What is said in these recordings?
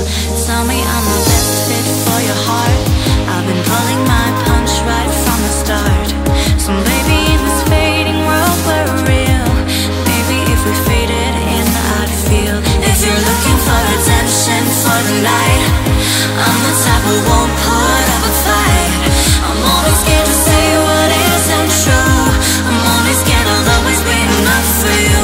Tell me I'm the best fit for your heart. I've been pulling my punch right from the start. So baby, in this fading world we're real. Maybe if we faded in, I'd feel. If you're looking for attention for the night, I'm the type who won't put up a fight. I'm always scared to say what isn't true. I'm only scared I'll always be enough for you.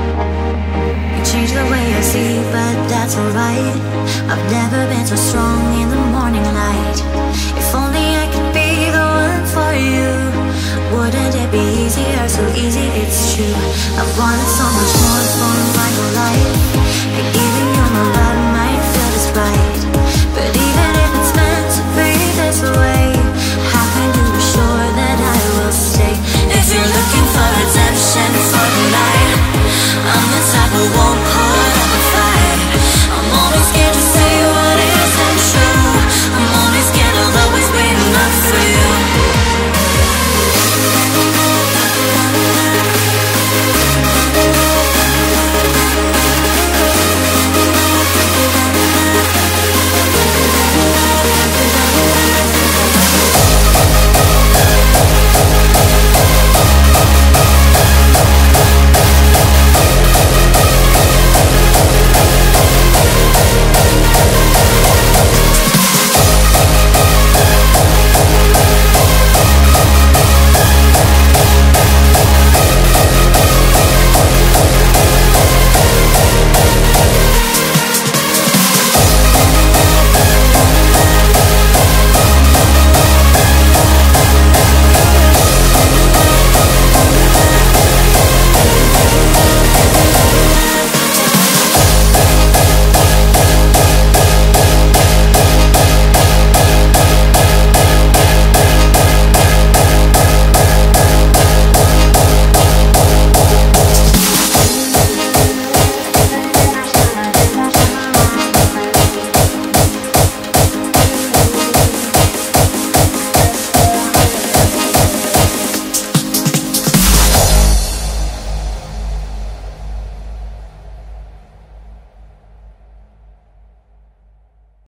But that's alright. I've never been so strong